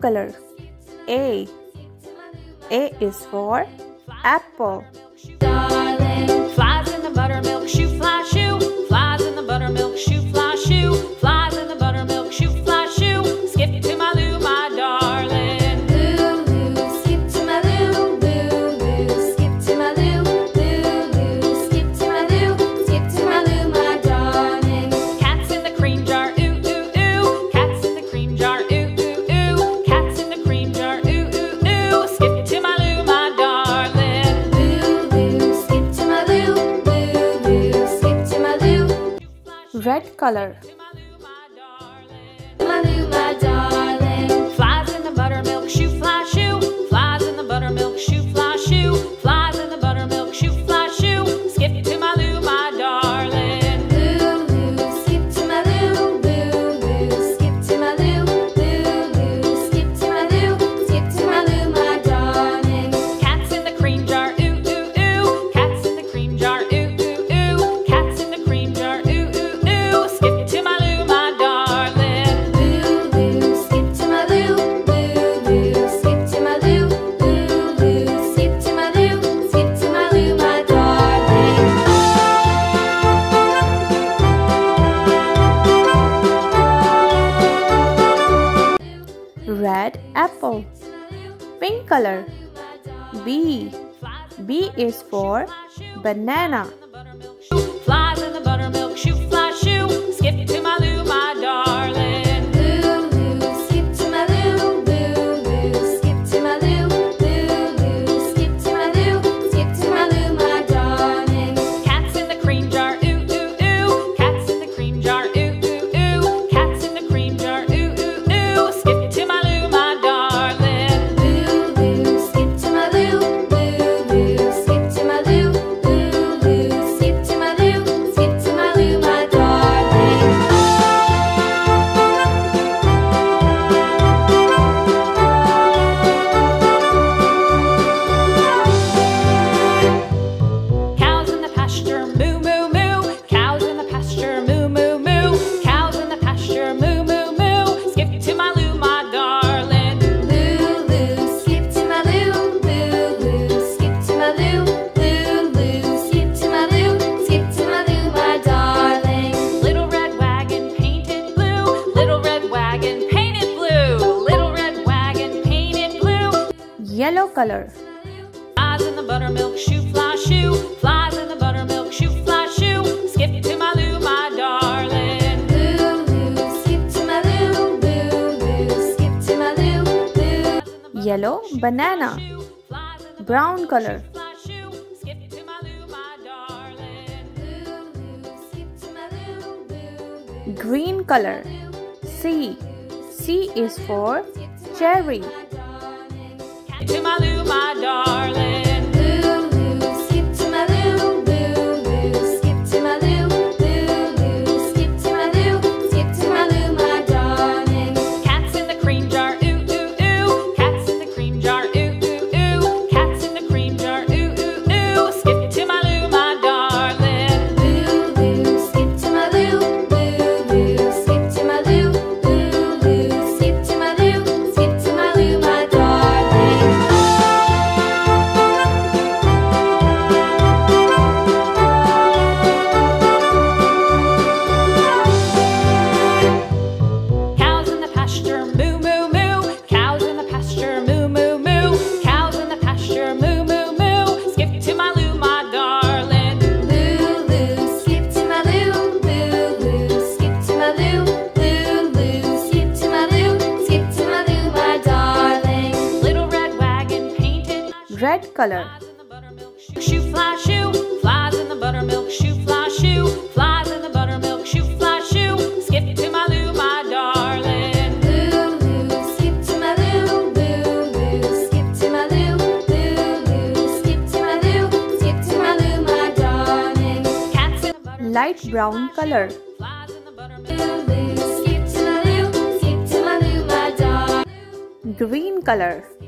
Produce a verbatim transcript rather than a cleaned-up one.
color. A. A is for apple. Darling, flies in the buttermilk shoe fly shoe. Flies in the buttermilk shoe fly shoe. Flies in the buttermilk shoe fly shoe. Skip to my loo, my darling. Loo, loo, skip to my loo. Loo, loo, skip to my loo. Loo, loo, skip to my loo. Skip to my loo, my darling. Cats in the cream jar, ooh, ooh, ooh. Cats in the cream jar, ooh, ooh, ooh. Cats in the cream jar, ooh, ooh, ooh. Skip to my loo, my darling. Loo, loo, skip to my loo. Loo, loo, skip to my loo. Red color. My loo, my darling. Flies in the buttermilk shoe fly shoe. Flies in the buttermilk shoe fly shoe. Flies in the buttermilk shoe fly shoe. Skip to my loo, my darling. Loo, loo, skip to my loo. Loo, loo, skip to my loo. Loo, loo, skip to my loo. Skip to my loo, my darling. Cats in the cream jar, ooh, ooh, ooh. Cats in the cream jar, ooh, ooh, ooh. Cats in the cream jar, ooh, ooh, ooh. Skip to my loo, my darling. Loo, loo, skip to my loo. Loo, loo, skip to my loo. Loo, loo, skip to my loo. Skip to my loo, my darling. Red apple. Pink color. B. B is for banana. Flies in the buttermilk shoe fly shoe. Skip to my loo, my darling. Loo, loo, skip to my loo. Loo, loo, skip to my loo. Loo, loo, skip to my loo. Skip to my loo, my darling. Cats in the cream jar, ooh, ooh, ooh. Cats in the cream jar, ooh, ooh, ooh. Cats in the cream jar, ooh, ooh, ooh. Skip to my loo, my darling. Loo, loo, skip to my loo. Loo, loo, skip to my loo. Loo, loo, skip to my loo. Skip to my loo, my darling. Cows in the pasture, moo, moo, moo. Cows in the pasture, moo, moo, moo. Cows in the pasture, moo, moo, moo. Skip to my loo, my darling. Loo, loo, skip to my loo. Loo, loo, skip to my loo. Loo, loo, skip to my loo. Skip to my loo, my darling. Little red wagon painted blue. Little red wagon painted blue. Little red wagon painted blue. Yellow color. Flies in the buttermilk shoe fly shoe. Flies in the buttermilk shoe fly shoe. Skip to my loo, my darling. Loo, loo, skip to my loo. Loo, loo, skip to my loo. Loo. Yellow banana. Brown color. Skip to my loo, my darling. Loo, loo, skip to my loo. Loo, loo. Green color. C. C is for cherry. To my loo, my darling. Loo, loo, skip to my loo. Loo, loo, skip to my loo. Loo, loo, skip to my loo. Skip to my loo, my darling. Cats in the cream jar, ooh, ooh, ooh. Cats in the cream jar, ooh, ooh, ooh. Cats in the cream jar, ooh, ooh, ooh. Skip to my loo, my darling. Loo, loo, skip to my loo. Loo, loo, skip to my loo. Loo, loo, skip to my loo. Skip to my loo, my darling. Cows in the pasture, moo, moo, moo. Cows in the pasture, moo, moo, moo. Cows in the pasture, moo, moo, moo. Skip to my loo, my darling. Loo, loo, skip to my loo. Loo, loo, skip to my loo. Loo, loo, skip to my loo. Skip to my loo, my darling. Little red wagon painted. Red color. Flies in the buttermilk shoe, shoe fly shoe. Flies in the buttermilk shoe fly shoe. Flies in the buttermilk shoe fly shoe. Skip to my loo, my darling. Loo, loo, skip to my loo. Loo, loo, skip to my loo. Loo, loo, skip to my loo. Skip to my loo, my darling. Cats in the buttermilk Light brown color. flies in the buttermilk. Loo, loo, skip to my loo. Skip to my loo, my darling. Green color.